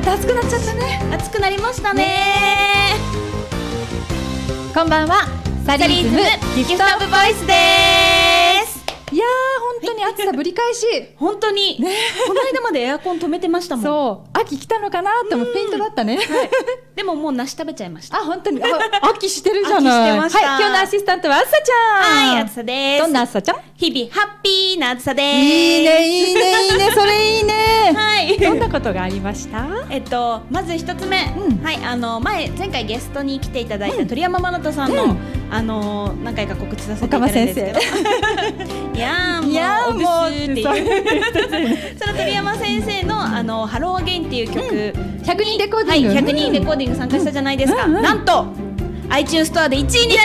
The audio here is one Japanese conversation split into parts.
た暑くなっちゃったね。 暑くなりましたね。 こんばんは、サリーズムギフトオブボイスです。 いやー、本当に暑さぶり返し。 本当に、この間までエアコン止めてましたもん。 そう、秋来たのかなってもフェイントだったね。 でももう梨食べちゃいました。 あ、本当に秋してるじゃない。 秋してました。 はい、今日のアシスタントはあっさちゃん。 はい、あっさです。 どんなあっさちゃん？ 日々ハッピーなあっさです。 いいね、いいね、いいね、それいいね。 はい。 どんなことがありました？ まず一つ目、はい、前回ゲストに来ていただいた鳥山真人さんの、何回か告知させていただいたんですけど、いやーもうっていうその鳥山先生のハローアゲインっていう曲、 100人レコーディング、 はい、100人レコーディング参加したじゃないですか。なんと iTunes ストアで1位になりました。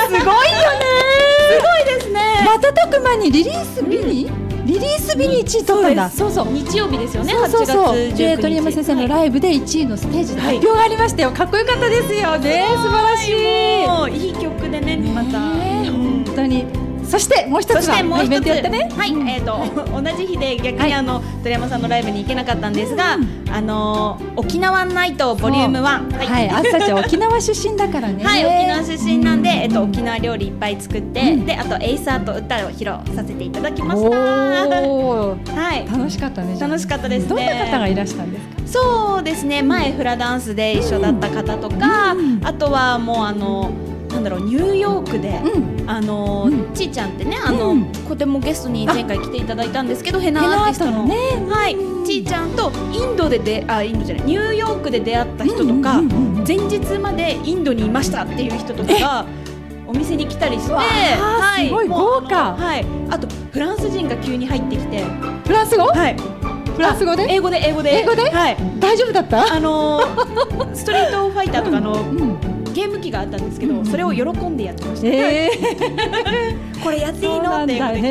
すごいよね。 すごいですね。 瞬く間にリリース日に1位取ったんだ。 そうそう、日曜日ですよね。 8月 19日で鳥山先生のライブで1位のステージで発表がありましたよ。かっこよかったですよね。素晴らしい。 もういい曲でね、また本当に。そしてもう一つはイベントやったね。 はい、同じ日で逆に鳥山さんのライブに行けなかったんですが、沖縄ナイトボリューム1、 はい、あっさちゃん沖縄出身だからね。 はい、沖縄出身なんで、沖縄料理いっぱい作って、で、あとエイサーと歌を披露させていただきました。はい、 楽しかったね。 楽しかったですね。 どんな方がいらしたんですか？ そうですね、前フラダンスで一緒だった方とか、あとはもうなんだろう、ニューヨークで、ちーちゃんってね、これもゲストに前回来ていただいたんですけど、ヘナアーティストの、はい、ちーちゃんとインドじゃない、ニューヨークで出会った人とか、前日までインドにいましたっていう人とかがお店に来たりして、はい、 すごい豪華。 はい、あとフランス人が急に入ってきて、 フランス語？はい。フランス語で？英語で？はい。大丈夫だった？ ストリートファイターとかのゲーム機があったんですけど、それを喜んでやってました。これやっていいのって言って、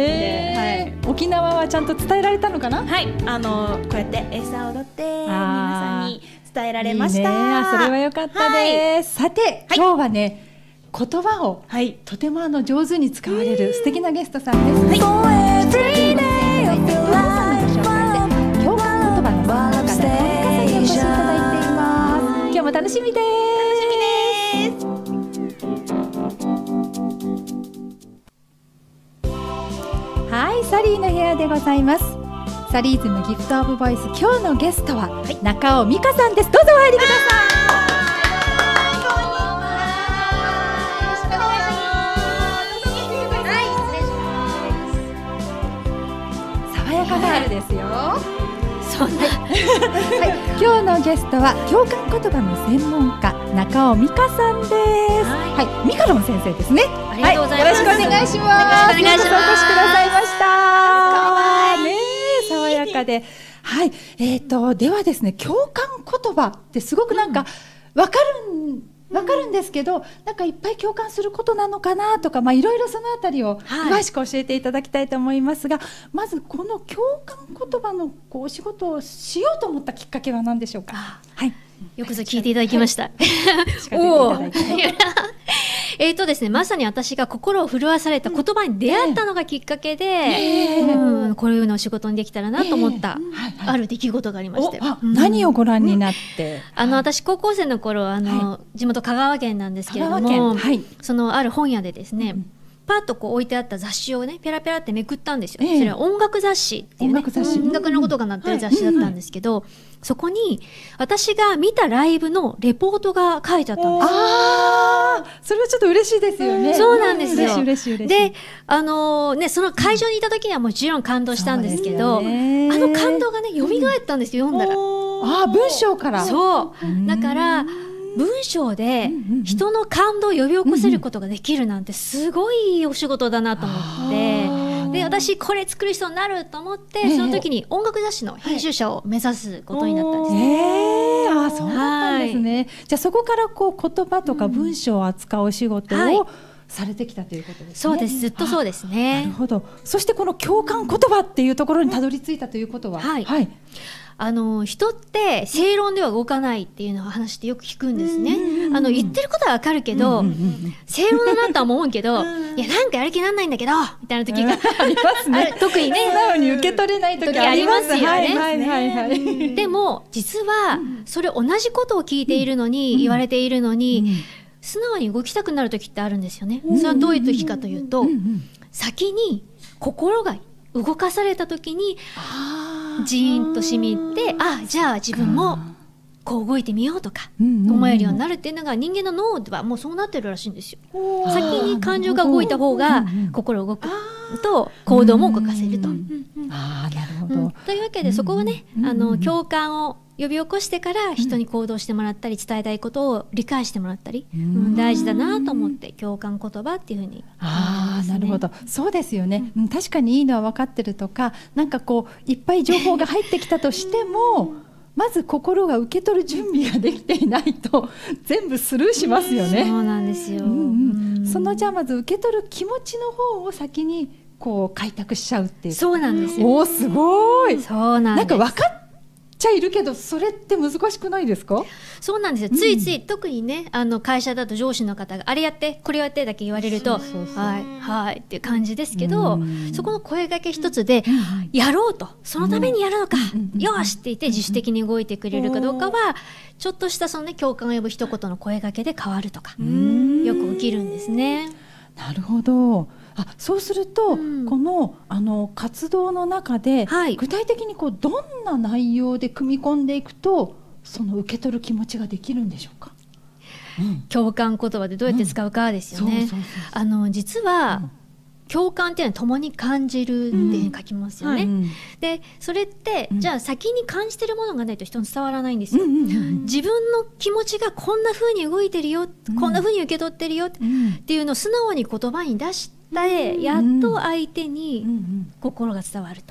沖縄はちゃんと伝えられたのかな？ はい、こうやって餌を踊って皆さんに伝えられました。 それは良かったです。さて、今日はね、言葉をとても上手に使われる素敵なゲストさんです。共感言葉の専門家の中にお越しいただいています。今日も楽しみです。はい、サリーの部屋でございます。サリーズムギフトオブボイス、今日のゲストは中尾美香さんです。どうぞお入りください。爽やかガールですよ。 そんな、 はい、今日のゲストは共感言葉の専門家中尾美香さんです。はい、ミカロン先生ですね。 ありがとうございます。 よろしくお願いします。よろしくお願いします。お越しくださいました。 可愛いね、爽やかで、はい、ではですね、共感言葉ってすごくなんかわかるんですけど、なんかいっぱい共感することなのかなとか、いろいろそのあたりを詳しく教えていただきたいと思いますが、まずこの共感言葉のお仕事をしようと思ったきっかけは何でしょうか？はい。 よくぞ聞いていただきました。ですね、まさに私が心を震わされた言葉に出会ったのがきっかけで、こういうのを仕事にできたらなと思ったある出来事がありまして、 何をご覧になって？ 私高校生の頃地元香川県なんですけれども、そのある本屋でですね、パッとこう置いてあった雑誌をね、ペラペラってめくったんですよ。それは音楽雑誌っていうね、音楽のことが載ってる雑誌だったんですけど、そこに私が見たライブのレポートが書いてあったんですよ。 ああ、それはちょっと嬉しいですよね。 そうなんですよ。 嬉しい。 で、その会場にいた時にはもちろん感動したんですけど、感動がね、蘇ったんですよ、読んだら。 文章から。 そう。だから、文章で人の感動を呼び起こせることができるなんてすごいお仕事だなと思って、で、私これ作る人になると思って、その時に音楽雑誌の編集者を目指すことになったんです。 そうなんですね。じゃあそこからこう言葉とか文章を扱うお仕事をされてきたということですね。 そうです、ずっとそうですね。 なるほど。そしてこの共感言葉っていうところにたどり着いたということは、 人って正論では動かないっていうのを話してよく聞くんですね。言ってることはわかるけど、正論だなとは思うけど、いやなんかやる気なんないんだけどみたいな時がありますね。 特にね、 素直に受け取れない時ありますよね。 でも実はそれ同じことを聞いているのに、言われているのに、素直に動きたくなる時ってあるんですよね。それはどういう時かというと、先に心が動かされた時にジーンとしみて、じゃあ自分もこう動いてみようとか思えるようになるっていうのが、人間の脳ではもうそうなってるらしいんですよ。先に感情が動いた方が心動くと行動も動かせると。 なるほど。 というわけで、そこはね、共感を呼び起こしてから人に行動してもらったり、伝えたいことを理解してもらったり、大事だなと思って共感言葉っていうふうに、 なるほど。そうですよね。確かにいいのは分かってるとか、なんかこういっぱい情報が入ってきたとしてもまず心が受け取る準備ができていないと全部スルーしますよね。 そうなんですよ。 そのじゃあまず受け取る気持ちの方を先にこう開拓しちゃうっていう。 そうなんですよ。 すごい。 そうなんです。 なんか分かっちゃいるけど、それって難しくないですか？ そうなんですよ。ついつい、特にね、会社だと上司の方があれやってこれやってだけ言われると、はいはいっていう感じですけど、そこの声掛け一つで、やろうと、そのためにやるのか、よしって言って自主的に動いてくれるかどうかは、ちょっとしたそのね、共感を呼ぶ一言の声掛けで変わるとか、よく起きるんですね。 なるほど。そうすると、この活動の中で、具体的にこうどんな内容で組み込んでいくとその受け取る気持ちができるんでしょうか？ 共感言葉でどうやって使うかですよね。実は共感っていうのは共に感じるっていうふうに書きますよね。でそれって、じゃあ先に感じてるものがないと人に伝わらないんですよ。自分の気持ちがこんな風に動いてるよ、こんな風に受け取ってるよっていうのを素直に言葉に出して、やっと相手に心が伝わると。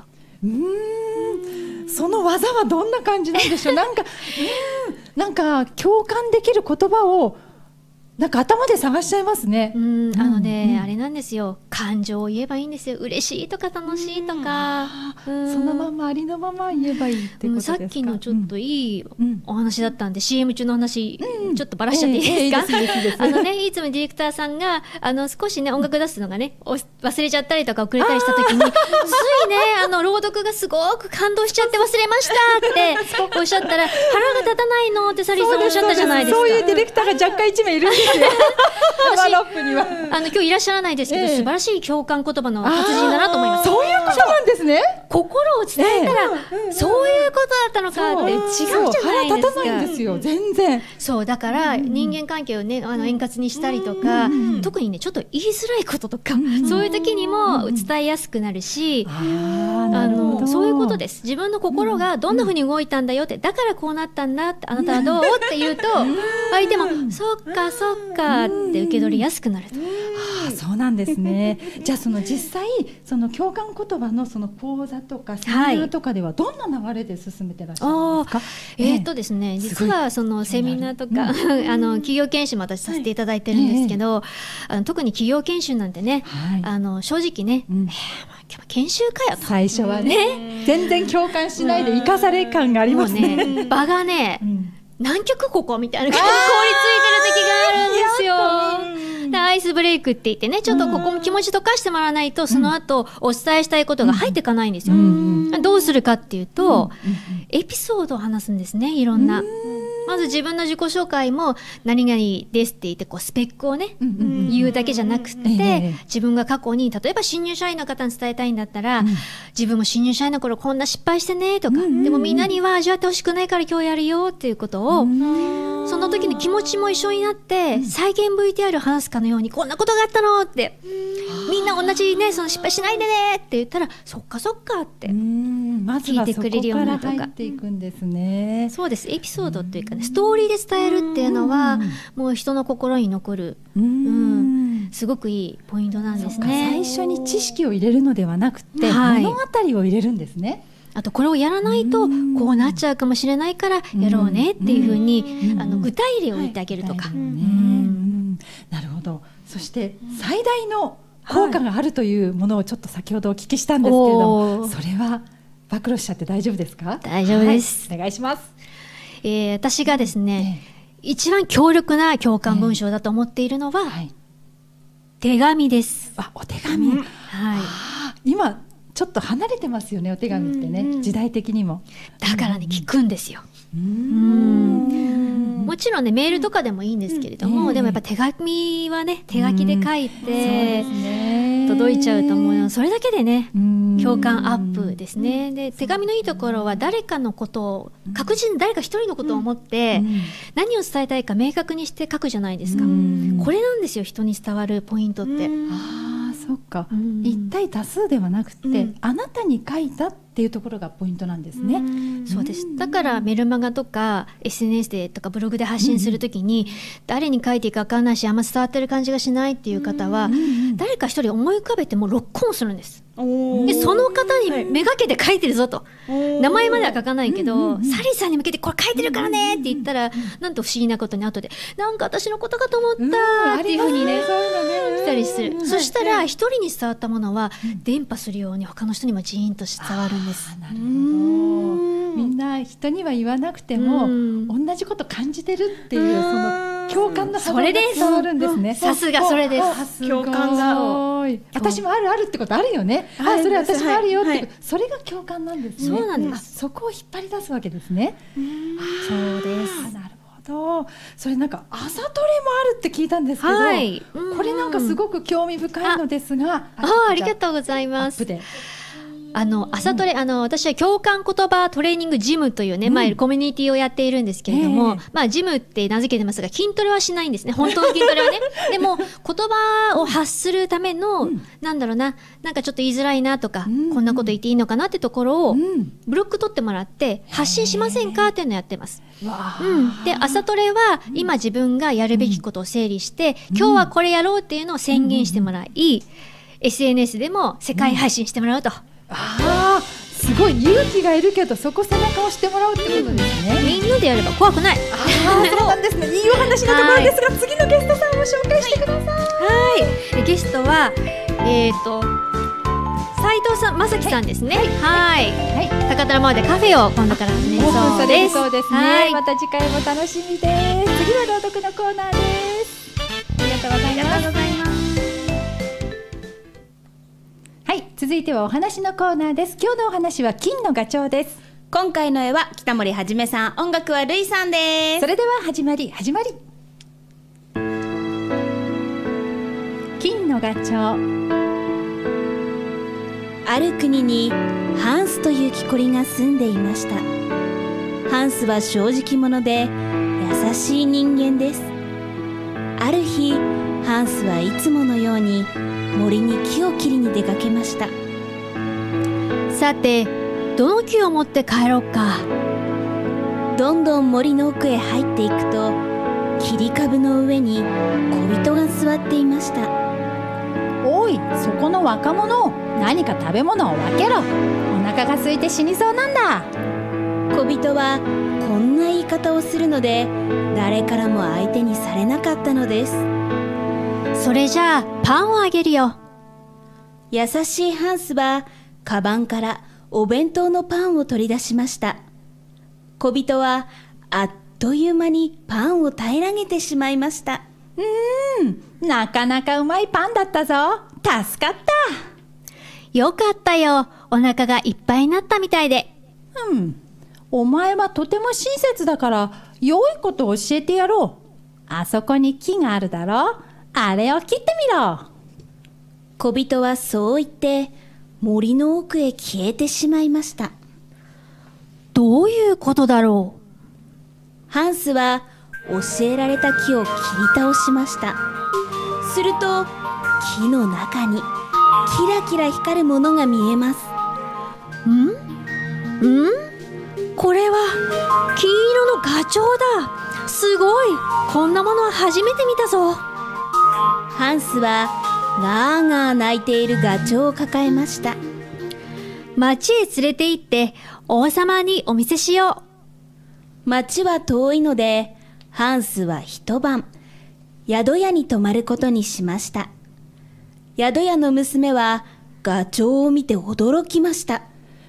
その技はどんな感じなんでしょう？なんか共感できる言葉をなんか頭で探しちゃいますね。 あれなんですよ。感情を言えばいいんですよ。嬉しいとか楽しいとか、 そのままありのまま言えばいいってことですか？ さっきのちょっといいお話だったんで、CM 中の話ちょっとばらしちゃっていいですか？いつもディレクターさんが少しね音楽出すのがね忘れちゃったりとか遅れたりした時についね朗読がすごく感動しちゃって忘れましたっておっしゃったら、腹が立たないのってサリーさんおっしゃったじゃないですか。 そういうディレクターが若干1名いるんですよ。 私今日いらっしゃらないですけど、素晴らしい共感言葉の達人だなと思います。 そういうことなんですね。 心を伝えたら、そういうことだったのかって違うじゃないですか。 腹立たないんですよ、全然。 そうだから人間関係をね円滑にしたりとか、特にねちょっと言いづらいこととか、そういう時にも伝えやすくなるし、そういうことです。自分の心がどんな風に動いたんだよって、だからこうなったんだって、あなたはどうって言うと相手もそっかそっかって受け取りやすくなると。 そうなんですね。じゃあ実際その共感言葉のその講座とかセミナーとかではどんな流れで進めてらっしゃるんですか？ ですね、実はそのセミナーとか企業研修も私させていただいてるんですけど、特に企業研修なんてね、正直ね、研修かよと最初はね全然共感しないで生かされ感がありますね。 場がね、南極ここみたいな感じで凍りついてる時があるんですよ。でアイスブレイクって言ってね、ちょっとここも気持ち溶かしてもらわないと、その後お伝えしたいことが入っていかないんですよ。どうするかっていうと、エピソードを話すんですね。いろんなまず自分の自己紹介も何々ですって言ってスペックをね、言うだけじゃなくて、自分が過去に例えば新入社員の方に伝えたいんだったら、自分も新入社員の頃こんな失敗してねとか、でもみんなには味わってほしくないから今日やるよっていうことを、その時の気持ちも一緒になって再現 VTR を話すかのように、こんなことがあったのって、みんな同じね、その失敗しないでねって言ったら、そっかそっかって聞いてくれるようにとか。まずはそこから入っていくんですね。そうです。エピソードっていうかね、ストーリーで伝えるっていうのはもう人の心に残る、すごくいいポイントなんですね。 最初に知識を入れるのではなくて、物語を入れるんですね。 あとこれをやらないとこうなっちゃうかもしれないからやろうねっていうふうに具体例を言ってあげるとか。 なるほど。そして最大の効果があるというものをちょっと先ほどお聞きしたんですけれども、それは暴露しちゃって大丈夫ですか？ 大丈夫です、 お願いします。 私がですね、一番強力な共感文章だと思っているのは、手紙です。 お手紙、今ちょっと離れてますよね、お手紙ってね、時代的にも。 だからね、聞くんですよ。もちろんね、メールとかでもいいんですけれども、でもやっぱ手紙はね、手書きで書いて届いちゃうと思うの、それだけでね、共感アップですね。で、手紙のいいところは、誰かのことを確実に誰か一人のことを思って何を伝えたいか明確にして書くじゃないですか。これなんですよ、人に伝わるポイントって。 そっか、一対多数ではなくて、あなたに書いたっていうところがポイントなんですね。 そうです。だからメルマガとか SNS でとかブログで発信するときに、誰に書いていいか分かんないし、あんま伝わってる感じがしないっていう方は、誰か一人思い浮かべてもロックオンするんです。で、その方にめがけて書いてるぞと、名前までは書かないけど、サリーさんに向けてこれ書いてるからねって言ったら、なんと不思議なことに後でなんか私のことかと思ったっていうふうにね、来たりする。そしたら一人に伝わったものは伝播するように他の人にもジーンと伝わるんです。 なるほど。みんな人には言わなくても同じこと感じてるっていう、その共感の幅が伝わるんですね。 さすがそれです。 共感が私もあるあるってことあるよね。それ私もあるよって、それが共感なんですね。 そうなんです。 そこを引っ張り出すわけですね。 そうです。 なるほど。それなんか朝トレもあるって聞いたんですけど、これなんかすごく興味深いのですが、 ありがとうございます。朝トレ、私は共感言葉トレーニングジムというね、コミュニティをやっているんですけれども、ジムって名付けてますが、筋トレはしないんですね、本当の筋トレはね。でも言葉を発するための、なんだろうな、なんかちょっと言いづらいなとか、こんなこと言っていいのかなってところをブロック取ってもらって発信しませんかっていうのをやってます。で、朝トレは今自分がやるべきことを整理して、今日はこれやろうっていうのを宣言してもらい、SNS でも世界配信してもらうと。 すごい勇気がいるけど、そこ背中を押してもらうってことですね。 みんなでやれば怖くない。 そうなんですね。いいお話のところですが、次のゲストさんを紹介してください。ゲストは斉藤正樹さんですね。高田馬場でカフェを今度から始めそうです。 そうですね。また次回も楽しみです。次は朗読のコーナーです。ありがとうございます。続いてはお話のコーナーです。今日のお話は金のガチョウです。 今回の絵は北森はじめさん、音楽はるいさんです。 それでは始まり。金のガチョウ。 ある国にハンスという木こりが住んでいました。ハンスは正直者で優しい人間です。ある日、ハンスはいつものように森に木を切りに出かけました。 さて、どの木を持って帰ろうか。 どんどん森の奥へ入っていくと、切り株の上に小人が座っていました。 おい、そこの若者、何か食べ物を分けろ。お腹が空いて死にそうなんだ。 小人はこんな言い方をするので、誰からも相手にされなかったのです。 それじゃあパンをあげるよ。 優しいハンスはカバンからお弁当のパンを取り出しました。小人はあっという間にパンを平らげてしまいました。 なかなかうまいパンだったぞ。助かった。 よかったよ。お腹がいっぱいになったみたいで。 お前はとても親切だから良いことを教えてやろう。あそこに木があるだろ。あれを切ってみろ。 小人はそう言って森の奥へ消えてしまいました。 どういうことだろう。 ハンスは教えられた木を切り倒しました。すると木の中にキラキラ光るものが見えます。 これは金色のガチョウだ。すごい。こんなものは初めて見たぞ。 ハンスはガーガー泣いているガチョウを抱えました。 町へ連れて行って王様にお見せしよう。町は遠いので、ハンスは一晩宿屋に泊まることにしました。宿屋の娘はガチョウを見て驚きました。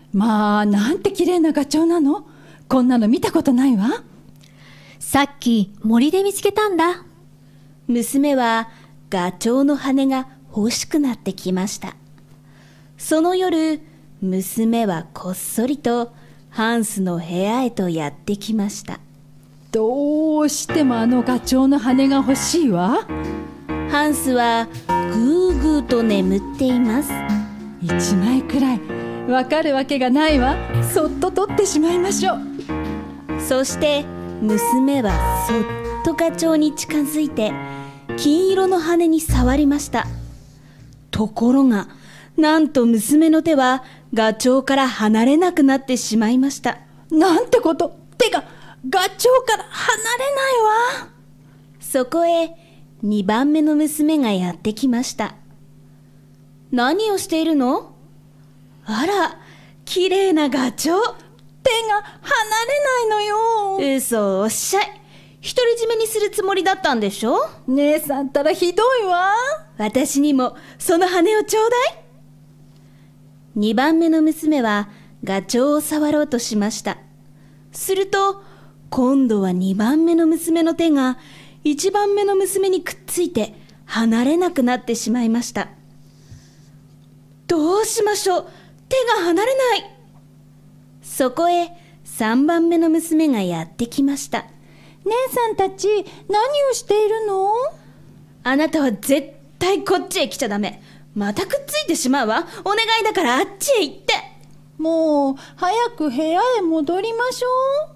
まあ、なんて綺麗なガチョウなの。こんなの見たことないわ。 さっき森で見つけたんだ。 娘はガチョウの羽が欲しくなってきました。その夜、娘はこっそりとハンスの部屋へとやってきました。 どうしてもあのガチョウの羽が欲しいわ。 ハンスはぐーぐーと眠っています。 一枚くらいわかるわけがないわ。そっと取ってしまいましょう。 そして娘はそっとガチョウに近づいて金色の羽に触りました。ところが、なんと娘の手はガチョウから離れなくなってしまいました。 なんてこと。手がガチョウから離れないわ。 そこへ2番目の娘がやってきました。何をしているの？あら、綺麗なガチョウ。 手が離れないのよ。 嘘をおっしゃい。独り占めにするつもりだったんでしょ？ 姉さんったらひどいわ。 私にもその羽をちょうだい。2番目の娘はガチョウを触ろうとしました。すると、今度は2番目の娘の手が1番目の娘にくっついて離れなくなってしまいました。どうしましょう。手が離れない。そこへ3番目の娘がやってきました。 姉さんたち、何をしているの？ あなたは絶対こっちへ来ちゃダメ。またくっついてしまうわ。お願いだからあっちへ行って。 もう早く部屋へ戻りましょう。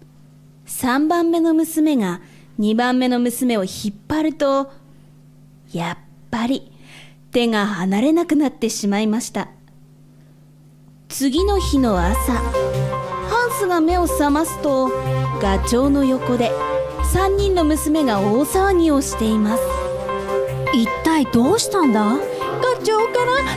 3番目の娘が2番目の娘を引っ張ると、やっぱり手が離れなくなってしまいました。次の日の朝、ハンスが目を覚ますと、ガチョウの横で3人の娘が大騒ぎをしています。 一体どうしたんだ？ ガチョウから手が離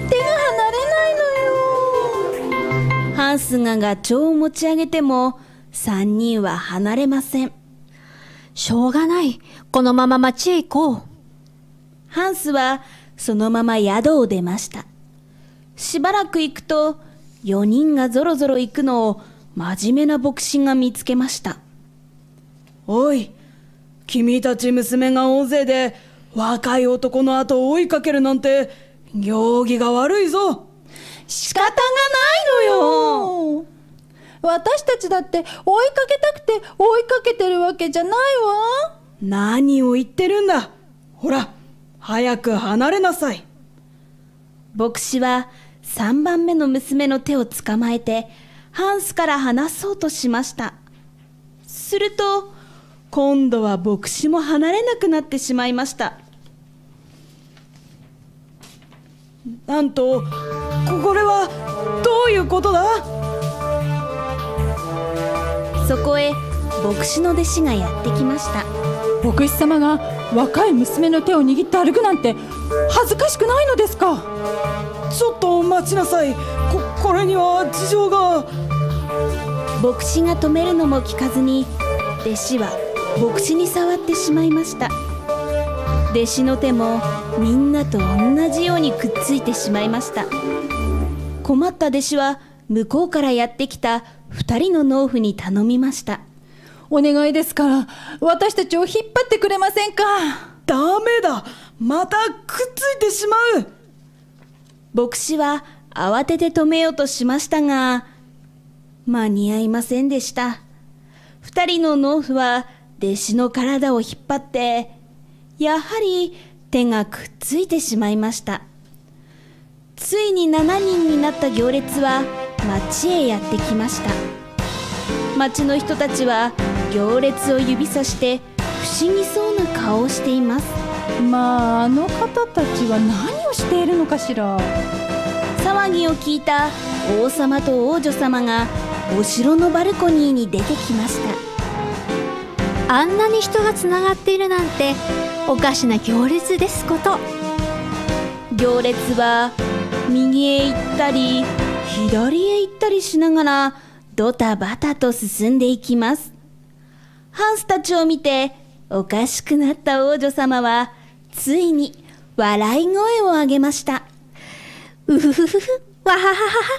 れないのよ。 ハンスがガチョウを持ち上げても3人は離れません。 しょうがない。このまま町へ行こう。 ハンスはそのまま宿を出ました。しばらく行くと、4人がぞろぞろ行くのを真面目な牧師が見つけました。 おい、君たち娘が大勢で若い男の後を追いかけるなんて行儀が悪いぞ。 仕方がないのよ。私たちだって追いかけたくて追いかけてるわけじゃないわ。 何を言ってるんだ。ほら、早く離れなさい。 牧師は3番目の娘の手を捕まえてハンスから離そうとしました。すると今度は牧師も離れなくなってしまいました。 なんと、これはどういうことだ？ そこへ牧師の弟子がやってきました。 牧師様が若い娘の手を握って歩くなんて恥ずかしくないのですか？ ちょっと待ちなさい。これには事情が。 牧師が止めるのも聞かずに、弟子は牧師に触ってしまいました。弟子の手もみんなと同じようにくっついてしまいました。困った弟子は向こうからやってきた2人の農夫に頼みました。 お願いですから私たちを引っ張ってくれませんか？ ダメだ。またくっついてしまう。 牧師は慌てて止めようとしましたが、間に合いませんでした。2人の農夫は弟子の体を引っ張って、やはり手がくっついてしまいました。ついに7人になった行列は町へやってきました。町の人たちは行列を指さして不思議そうな顔をしています。 まあ、あの方たちは何をしているのかしら。 騒ぎを聞いた王様と王女様がお城のバルコニーに出てきました。 あんなに人がつながっているなんておかしな行列ですこと。 行列は右へ行ったり左へ行ったりしながらドタバタと進んでいきます。ハンスたちを見ておかしくなった王女様はついに笑い声を上げました。 うふふふふ、わはははは。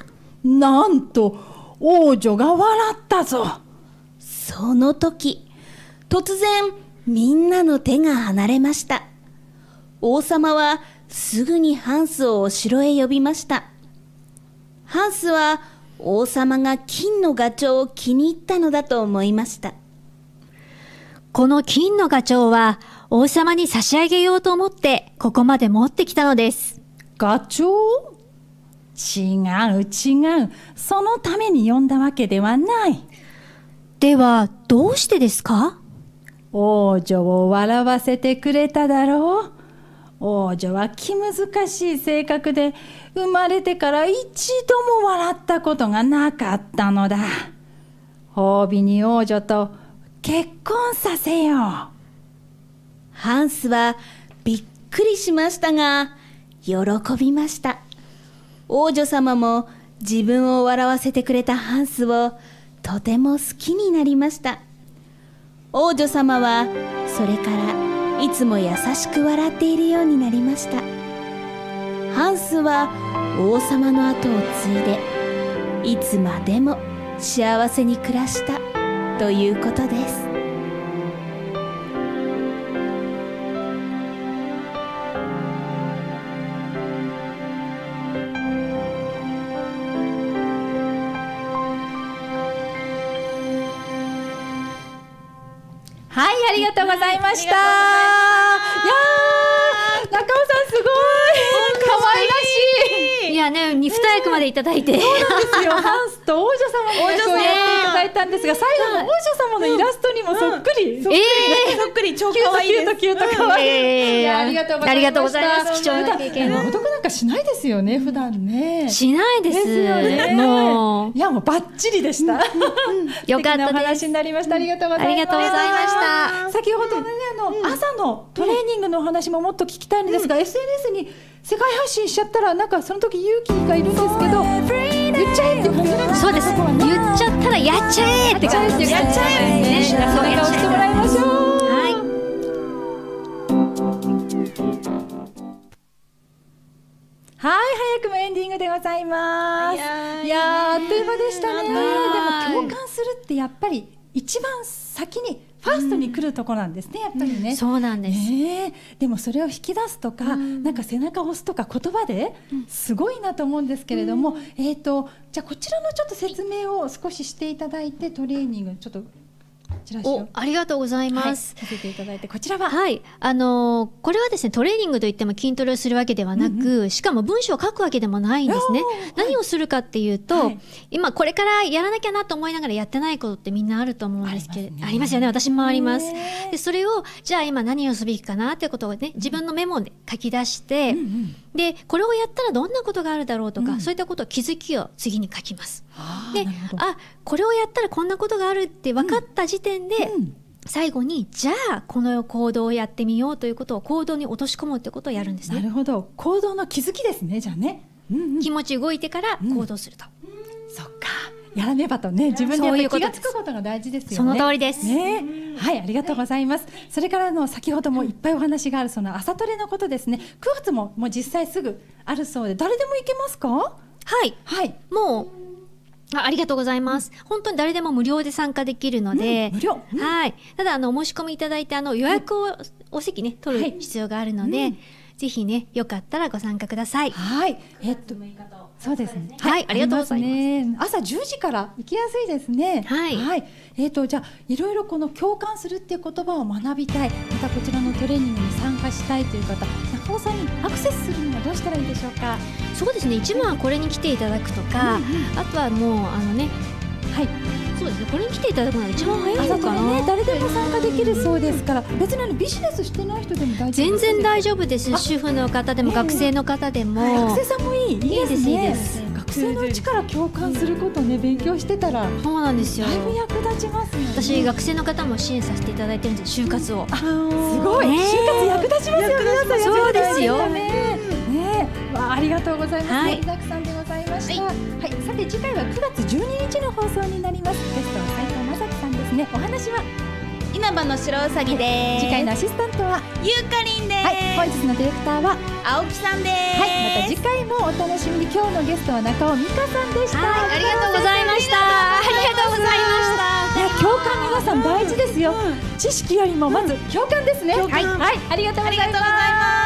なんと王女が笑ったぞ。 その時、突然みんなの手が離れました。王様はすぐにハンスをお城へ呼びました。ハンスは王様が金のガチョウを気に入ったのだと思いました。 この金のガチョウは王様に差し上げようと思ってここまで持ってきたのです。 ガチョウ？違う。そのために呼んだわけではない。 ではどうしてですか？ 王女を笑わせてくれただろう。王女は気難しい性格で、生まれてから一度も笑ったことがなかったのだ。褒美に王女と結婚させよう。 ハンスはびっくりしましたが、喜びました。王女様も自分を笑わせてくれたハンスをとても好きになりました。王女様はそれからいつも優しく笑っているようになりました。ハンスは王様の後を継いで、いつまでも幸せに暮らしたということです。 はい、ありがとうございました。いやー、中尾さんすごい可愛らしい。 いやね、二役までいただいて。 そうなんですよ。ハンスと王女様の役をやっていただいたんですが、最後の王女様のイラストにもそっくり。 そっくり、超可愛いです。 キュート可愛い。 ありがとうございます。貴重な経験。 朗読なんかしないですよね、普段ね。 しないです。もう。 いや、もうバッチリでした。 よかったです。 お話になりました。ありがとうございます。 ありがとうございました。 先ほどね、朝のトレーニングのお話ももっと聞きたいんですが、SNS に世界配信しちゃったら、なんかその時勇気がいるんですけど、言っちゃえって感じなんです。 そうです。言っちゃったらやっちゃえって感じですね。 やっちゃえですね。背中を押してもらいましょう。はい、早くもエンディングでございます。いやー、あっという間でしたね。でも共感するってやっぱり一番先にファーストに来るところなんですね、やっぱりね。 そうなんです。 でもそれを引き出すとか、なんか背中を押すとか言葉ですごいなと思うんですけれども、じゃあこちらのちょっと説明を少ししていただいて、トレーニングちょっとありがとうございます。 させていただいて、こちらはこれはですね、トレーニングといっても筋トレをするわけではなく、しかも文章を書くわけでもないんですね。何をするかっていうと、今これからやらなきゃなと思いながらやってないことってみんなあると思うんですけど、ありますよね。私もあります。でそれをじゃあ今何をすべきかなっていうことをね、自分のメモで書き出して、でこれをやったらどんなことがあるだろうとか、そういったことを気づきを次に書きます。で、これをやったらこんなことがあるって分かった時点で、最後にじゃあこの行動をやってみようということを行動に落とし込むということをやるんですね。 なるほど、行動の気づきですね。じゃあね、 気持ち動いてから行動すると、 そっか、やらねばとね、自分でやっぱり気がつくことが大事ですよね。 その通りです、 はい、ありがとうございます。それから先ほどもいっぱいお話があるその朝トレのことですね。9月ももう実際すぐあるそうで、誰でも行けますか？ はい、もうありがとうございます。本当に誰でも無料で参加できるので、 無料、 はい。ただお申し込みいただいて予約をお席ね取る必要があるので、ぜひね、よかったらご参加ください。 はい。そうですね。 はい、ありがとうございます。朝10時から行きやすいですね。 はい。 じゃあいろいろこの共感するっていう言葉を学びたい、またこちらのトレーニングに参加したいという方、中尾さんにアクセスするにはどうしたらいいでしょうか？ そうですね。一番はこれに来ていただくとか、あとはもうそうですね。これに来ていただくのが一番早いのかな。 誰でも参加できるそうですから、別にビジネスしてない人でも大丈夫です。 全然大丈夫です。主婦の方でも学生の方でも。 学生さんもいいですね。 いいです。 学生のうちから共感することね、勉強してたらそうなんですよ。 だいぶ役立ちますよね。 私学生の方も支援させていただいてるんですよ、就活を。 すごい、就活役立ちますよね。 そうですよ。 ありがとうございます。盛りだくさんでございました。はい、さて次回は9月12日の放送になります。ゲストは斉藤正樹さんですね。お話は稲葉の白うさぎです。 次回のアシスタントはゆうかりんです。 本日のディレクターは青木さんです。 また次回もお楽しみに。今日のゲストは中尾美香さんでした。 ありがとうございました。ありがとうございました。 いや、共感皆さん大事ですよ。知識よりもまず共感ですね。はい、ありがとうございます。